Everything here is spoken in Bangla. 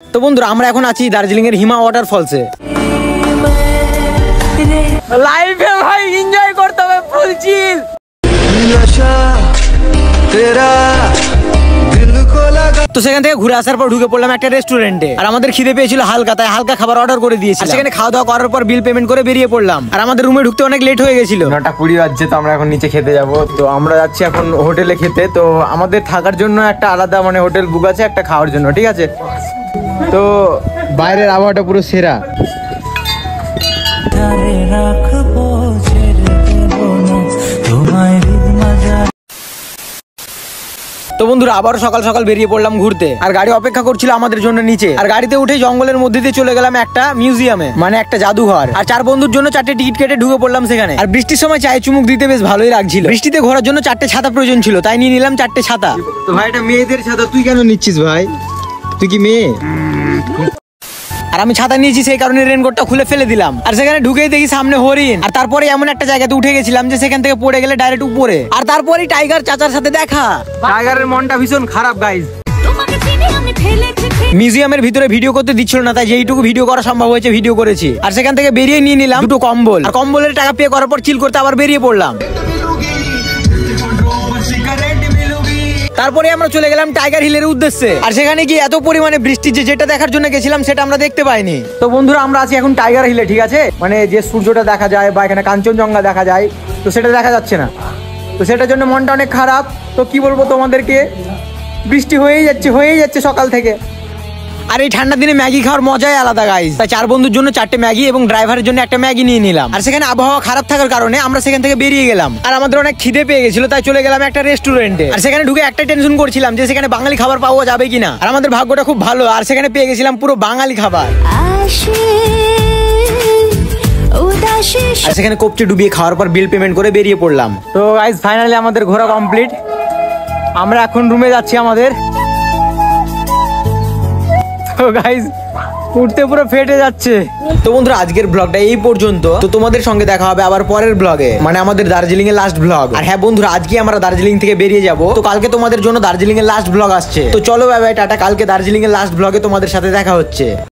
তো বন্ধুরা আমরা এখন আছি দার্জিলিং এর হিমা ওয়াটারফলসে। লাইফে ভাই এনজয় করতে হবে ফুল চিল। তো সেখান থেকে ঘুরে আসার পর ঢুকে পড়লাম একটা রেস্টুরেন্টে। আর আমাদের খিদে পেয়েছিল হালকা, তাই হালকা খাবার অর্ডার করে দিয়েছি। সেখানে খাওয়া দাওয়া করার পর বিল পেমেন্ট করে বেরিয়ে পড়লাম। আর আমাদের রুমে ঢুকতে অনেক লেট হয়ে গেছিল, 9:20 বাজছে। তো আমরা এখন নিচে খেতে যাব। তো আমরা যাচ্ছি এখন হোটেলে খেতে। তো আমাদের থাকার জন্য একটা আলাদা মানে হোটেল বুক আছে, একটা খাওয়ার জন্য, ঠিক আছে। তো বাইরের আবহাওয়াটা পুরো সেরা। তো বন্ধুরা আবার সকাল সকাল বেরিয়ে পড়লাম ঘুরতে। আর গাড়ি অপেক্ষা করছিল আমাদের জন্য নিচে। আর গাড়িতে উঠে জঙ্গলের মধ্যে দিয়ে চলে গেলাম একটা মিউজিয়ামে, মানে একটা জাদুঘর। আর 4 বন্ধুর জন্য 4টে টিকিট কেটে ঢুকে পড়লাম সেখানে। আর বৃষ্টির সময় চায়ে চুমুক দিতে বেশ ভালোই লাগছিল। বৃষ্টিতে ঘোরার জন্য 4টে ছাতা প্রয়োজন ছিল, তাই নিয়ে নিলাম 4টে ছাতা। তো ভাই এটা মেয়েদের ছাতা, তুই কেন নিচ্ছিস ভাই? তুই কি মেয়ে? আর আমি ছাতা নিয়েছি সেই কারণে রেনকোটটা খুলে ফেলে দিলাম। আর সেখানে ঢুকেই দেখি সামনে হরিণ। আর তারপরে এমন একটা জায়গাতে উঠে গেছিলাম যে সেখান থেকে পড়ে গেলে ডাইরেক্ট উপরে। আর তারপরে টাইগার চাচার সাথে দেখা। টাইগারের মনটা ভীষণ খারাপ গাইস। মিউজিয়ামের ভিতরে ভিডিও করতে দিচ্ছিল না, তাই যেইটুকু ভিডিও করা সম্ভব হয়েছে ভিডিও করেছি। আর সেখান থেকে বেরিয়ে নিয়ে নিলাম 2টো কম্বল। আর কম্বলের টাকা পে করার পর চিল করতে আবার বেরিয়ে পড়লাম। তারপরে আমরা চলে গেলাম টাইগার হিলের উদ্দেশ্যে। আর সেখানে গিয়ে এত পরিমাণে বৃষ্টি যে যেটা দেখার জন্য গেছিলাম সেটা আমরা দেখতে পাইনি। তো বন্ধুরা আমরা আছি এখন টাইগার হিলে, ঠিক আছে। মানে যে সূর্যটা দেখা যায় বা এখানে কাঞ্চনজঙ্ঘা দেখা যায়, তো সেটা দেখা যাচ্ছে না। তো সেটার জন্য মনটা অনেক খারাপ। তো কি বলবো তোমাদেরকে, বৃষ্টি হয়েই যাচ্ছে সকাল থেকে। আর এই ঠান্ডার দিনে ম্যাগি খাওয়ার মজাই আলাদা গাইস। তাই 4 বন্ধুর জন্য 4টে ম্যাগি এবং ড্রাইভারের জন্য একটা ম্যাগি নিয়ে নিলাম। আর সেখানে আবহাওয়া খারাপ থাকার কারণে আমরা সেখান থেকে বেরিয়ে গেলাম। আর আমাদের অনেক খিদে পেয়ে গেছিল, তাই চলে গেলাম একটা রেস্টুরেন্টে। আর সেখানে ঢুকে একটা টেনশন করছিলাম যে সেখানে বাঙালি খাবার পাওয়া যাবে কিনা। আর আমাদের ভাগ্যটা খুব ভালো, আর সেখানে পেয়ে গেছিলাম পুরো বাঙালি খাবার। আর সেখানে কপচে ডুবিয়ে খাওয়ার পর বিল পেমেন্ট করে বেরিয়ে পড়লাম। তো গাইস ফাইনালি আমাদের ঘোরা কমপ্লিট। আমরা এখন রুমে যাচ্ছি আমাদের। তো গাইস উঠতে পুরো ফেটে যাচ্ছে। তো বন্ধুরা আজকের ব্লগটা এই পর্যন্ত। তো তোমাদের সঙ্গে দেখা হবে আবার পরের ব্লগে, মানে আমাদের দার্জিলিং এর লাস্ট ব্লগ। আর হ্যাঁ বন্ধুরা আজকে আমরা দার্জিলিং থেকে বেরিয়ে যাব। তো কালকে তোমাদের জন্য দার্জিলিং এর লাস্ট ব্লগ আসছে। তো চলো বাই বাই টাটা, কালকে দার্জিলিং এর লাস্ট ব্লগে তোমাদের সাথে দেখা হচ্ছে।